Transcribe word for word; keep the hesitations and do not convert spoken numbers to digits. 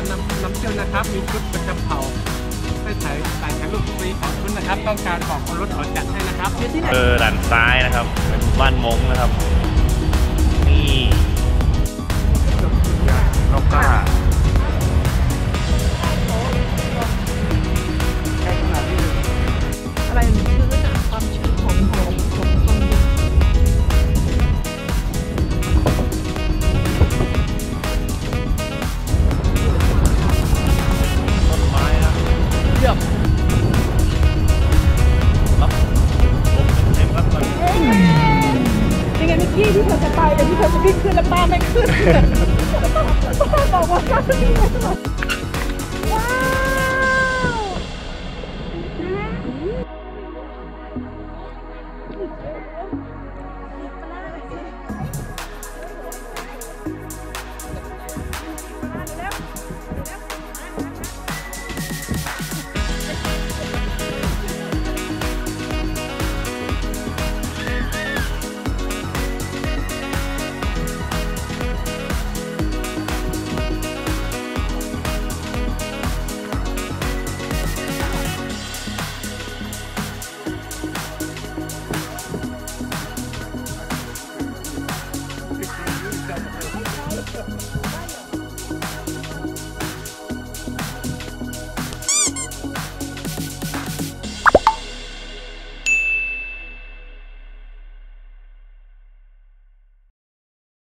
านน้ำน้ำเชื่อมนะครับมีชุดประจำเผ่าให้ถ่ายถ่ายถ่ายรูปฟรีสองชุดนะครับต้องการของคนรถเขาจัดให้นะครับที่ไหนเออด้านซ้ายนะครับเป็นบ้านมงนะครับนี่นกกาอะไรคือความชื้นของของของต้นดินต้นไม้นะเกือบรับลมเต็มครับตอนนี้ยังไงเมื่อกี้ที่เธอจะไปแต่ที่เธอจะวิ่งขึ้นแล้วป้าไม่ขึ้นป้าบอกว่าว้าว